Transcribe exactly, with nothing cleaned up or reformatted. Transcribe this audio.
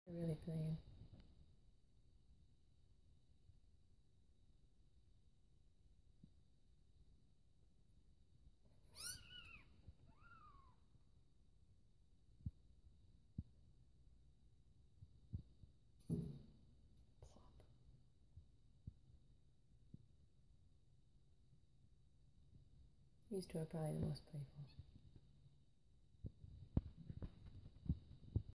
They're really playing. These two are probably the most playful.